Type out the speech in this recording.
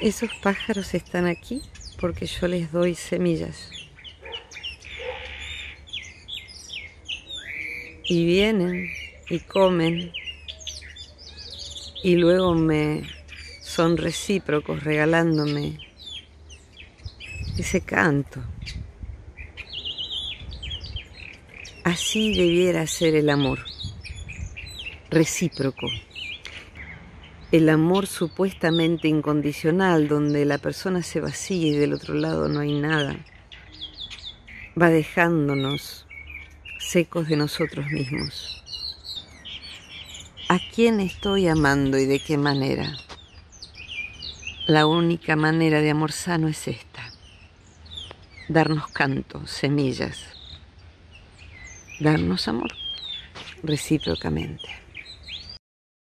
Esos pájaros están aquí porque yo les doy semillas. Y vienen y comen y luego me son recíprocos regalándome ese canto. Así debiera ser el amor, recíproco. El amor supuestamente incondicional, donde la persona se vacía y del otro lado no hay nada, va dejándonos secos de nosotros mismos. ¿A quién estoy amando y de qué manera? La única manera de amor sano es esta: darnos canto, semillas, darnos amor recíprocamente.